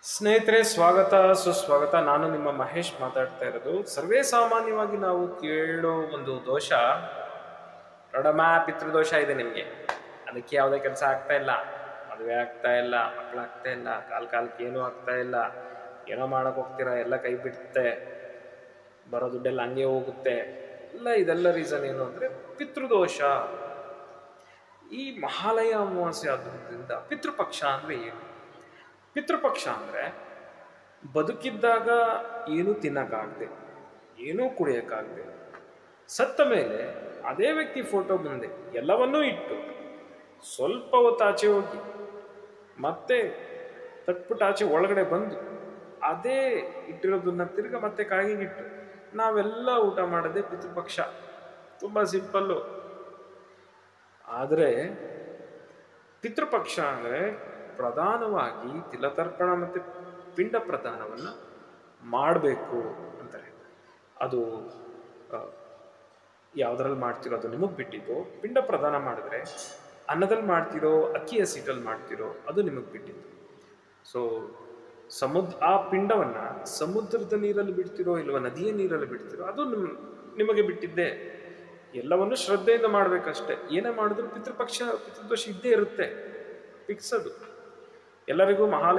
ಸ್ನೇಹಿತರೆ, ಸ್ವಾಗತ ಸುಸ್ವಾಗತ. ನಾನು ನಿಮ್ಮ ಮಹೇಶ್ ಮಾತಾಡ್ತಾ ಇರೋದು. ಸರ್ವೇ ಸಾಮಾನ್ಯವಾಗಿ ನಾವು ಕೇಳೋ ಒಂದು ದೋಷ, ರೊಡಮ ಪಿತೃದೋಷ ಇದೆ ನಿಮಗೆ. ಅದಕ್ಕೆ ಯಾವುದೇ ಕೆಲಸ ಆಗ್ತಾ ಇಲ್ಲ, ಮದುವೆ ಆಗ್ತಾ ಇಲ್ಲ, ಮಕ್ಕಳಾಗ್ತಾ ಇಲ್ಲ, ಕಾಲಕ್ಕೆ ಏನೂ ಆಗ್ತಾ ಇಲ್ಲ, ಏನೋ ಮಾಡಕ್ಕೆ ಹೋಗ್ತೀರಾ ಎಲ್ಲ ಕೈ ಬಿಡುತ್ತೆ, ಬರೋ ದುಡ್ಡೆಲ್ಲ ಹಂಗೆ ಹೋಗುತ್ತೆ. ಇದೆಲ್ಲ ರೀಸನ್ ಏನು ಅಂದರೆ ಪಿತೃದೋಷ. ಈ ಮಹಾಲಯ ಅಮಾವಾಸ್ಯೆ ಆದ್ರಿಂದ ಪಿತೃಪಕ್ಷ ಅಂದರೆ ಏನು? ಪಿತೃಪಕ್ಷ ಅಂದರೆ ಬದುಕಿದ್ದಾಗ ಏನೂ ತಿನ್ನಕ್ಕಾಗದೆ, ಏನೂ ಕುಡಿಯೋಕ್ಕಾಗದೆ, ಸತ್ತ ಮೇಲೆ ಅದೇ ವ್ಯಕ್ತಿ ಫೋಟೋ ಮುಂದೆ ಎಲ್ಲವನ್ನೂ ಇಟ್ಟು ಸ್ವಲ್ಪ ಹೊತ್ತು ಆಚೆ ಹೋಗಿ ಮತ್ತೆ ತಟ್ಬಿಟ್ಟು ಆಚೆ ಒಳಗಡೆ ಬಂದು ಅದೇ ಇಟ್ಟಿರೋದನ್ನ ತಿರ್ಗ ಮತ್ತೆ ಕಾಯಿಗಿಟ್ಟು ನಾವೆಲ್ಲ ಊಟ ಮಾಡೋದೇ ಪಿತೃಪಕ್ಷ. ತುಂಬ ಸಿಂಪಲ್ಲು. ಆದರೆ ಪಿತೃಪಕ್ಷ ಅಂದರೆ ಪ್ರಧಾನವಾಗಿ ತಿಲತರ್ಪಣ ಮತ್ತು ಪಿಂಡ ಪ್ರದಾನವನ್ನು ಮಾಡಬೇಕು ಅಂತಾರೆ. ಅದು ಯಾವುದ್ರಲ್ಲಿ ಮಾಡ್ತಿರೋ ಅದು ನಿಮಗೆ ಬಿಟ್ಟಿದ್ದು. ಪಿಂಡ ಪ್ರದಾನ ಮಾಡಿದ್ರೆ ಅನ್ನದಲ್ಲಿ ಮಾಡ್ತಿರೋ, ಅಕ್ಕಿ ಹಸಿಟ್ಟಲ್ಲಿ ಮಾಡ್ತಿರೋ ಅದು ನಿಮಗೆ ಬಿಟ್ಟಿದ್ದು. ಸೊ ಆ ಪಿಂಡವನ್ನು ಸಮುದ್ರದ ನೀರಲ್ಲಿ ಬಿಡ್ತಿರೋ ಇಲ್ವ ನದಿಯ ನೀರಲ್ಲಿ ಬಿಡ್ತಿರೋ ಅದು ನಿಮಗೆ ಬಿಟ್ಟಿದ್ದೆ. ಎಲ್ಲವನ್ನು ಶ್ರದ್ಧೆಯಿಂದ ಮಾಡಬೇಕಷ್ಟೆ. ಏನೇ ಮಾಡಿದ್ರು ಪಿತೃದೋಷ ಇದ್ದೇ ಇರುತ್ತೆ, ಫಿಕ್ಸ್ ಅದು. ಎಲ್ಲರಿಗೂ